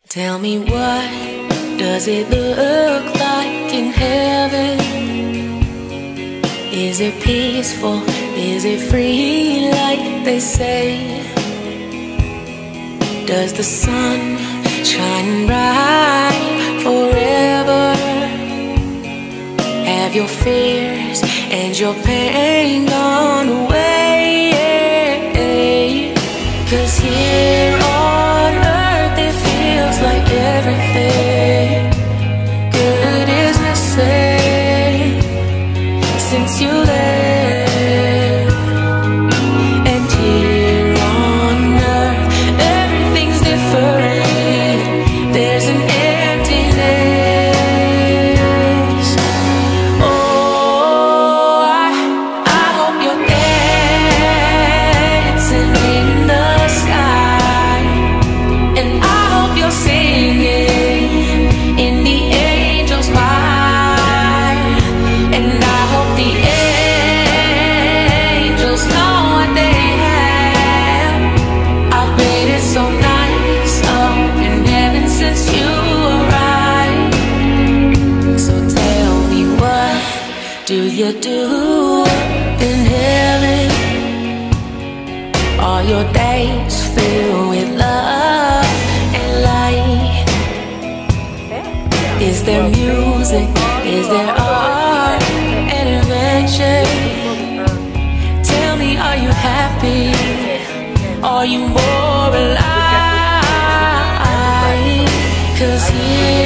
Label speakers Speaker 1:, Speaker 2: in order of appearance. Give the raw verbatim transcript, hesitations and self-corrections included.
Speaker 1: Tell me, what does it look like in heaven? Is it peaceful? Is it free like they say? Does the sun shine bright forever? Have your fears and your pain gone away? 'Cause here on earth it feels like everything good is missing since you left. And here on earth everything's different. There's an emptiness. Oh, I, I hope you're dancing in the sky, and I hope you're singing in the angels' choir, and I hope the angels know what they have. I bet it's so nice up in heaven since you arrived. So tell me, what do you do up in heaven? Are your days filled with love and light? Is there music? Is there art and adventure? Tell me, are you happy? Are you more alive? 'Cause here